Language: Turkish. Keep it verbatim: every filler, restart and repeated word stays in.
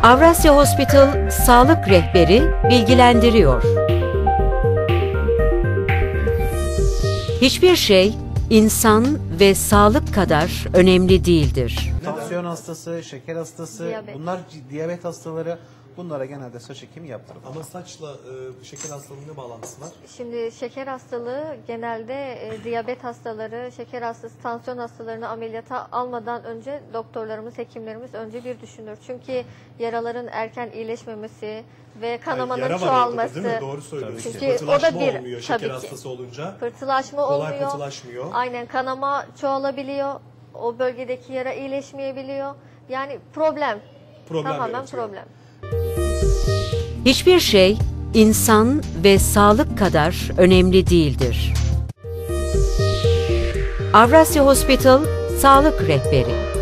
Avrasya Hospital Sağlık Rehberi bilgilendiriyor. Hiçbir şey insan ve sağlık kadar önemli değildir. Tansiyon hastası, şeker hastası, Diyabet. bunlar diyabet hastaları, bunlara genelde saç ekimi yaptırılır. Ama saçla e, şeker hastalığının ne bağlantısı var? Şimdi şeker hastalığı genelde e, diyabet hastaları, şeker hastası, tansiyon hastalarını ameliyata almadan önce doktorlarımız, hekimlerimiz önce bir düşünür. Çünkü yaraların erken iyileşmemesi ve kanamanın Yara var çoğalması. orada, değil mi? Doğru söylüyorsun. Çünkü Pıhtılaşma o da bir- olmuyor şeker tabii ki. hastası olunca. Pırtılaşma Kolay olmuyor. pıhtılaşmıyor. Aynen, kanama çoğalabiliyor. O bölgedeki yara iyileşmeyebiliyor. Yani problem. Problem Tamamen yaratıyor. problem. Hiçbir şey insan ve sağlık kadar önemli değildir. Avrasya Hospital Sağlık Rehberi